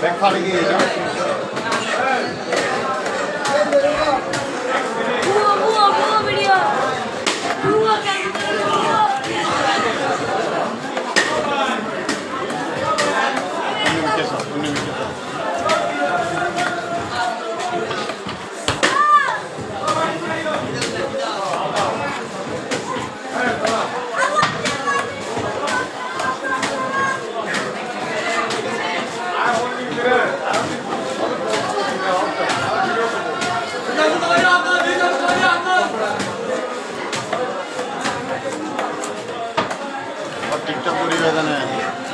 Back फाड़ गई है टिकटॉक पूरी वेदन है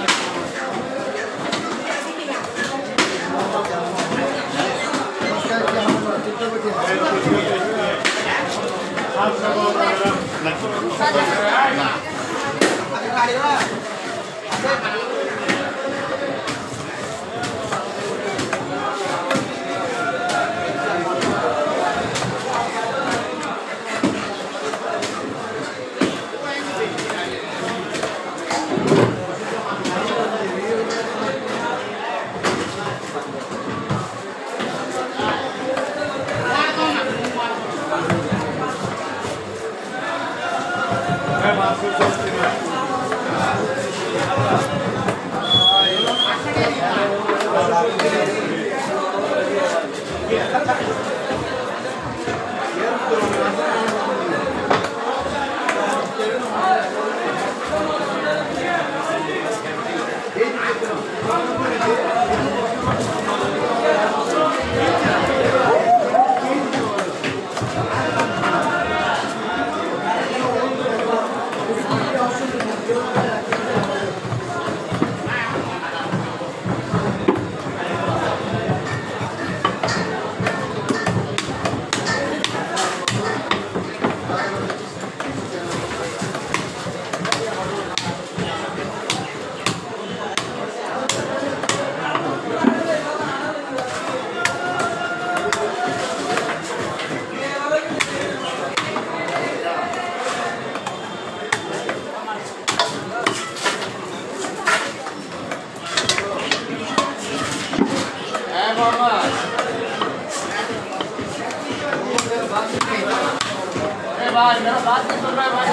मेरा बात नहीं सुन रहा है भाई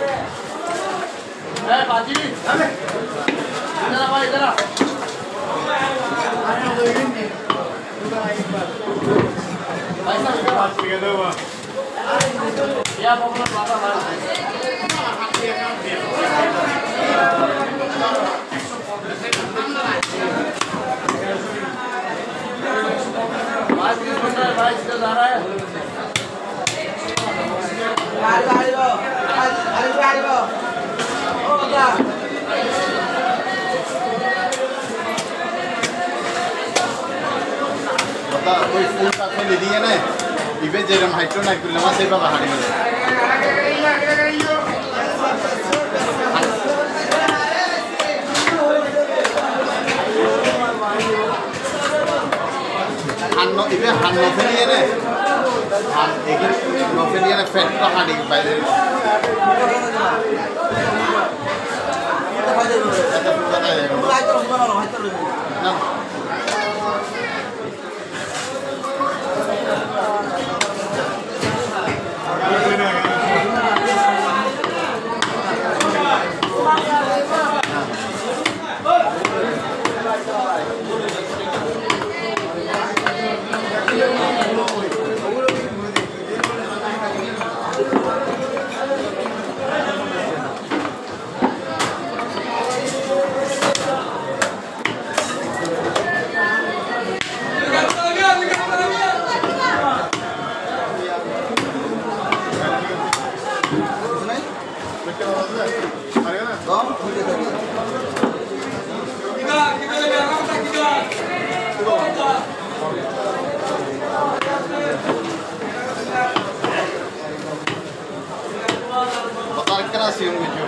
जरा बाजी इधर भाई इधर या पॉपुलर बाबा बात नहीं सुन रहा है भाई इधर जा रहा है कोई फूल का तो ले दिए ना इबे जेरम हाइटो ना कुल लमा से बाबा हाड़ी में हानो इबे हानो से लिए ना हान एक नो से लिए ना फेट तो हाड़ी बाइले ना Gracias, mucho.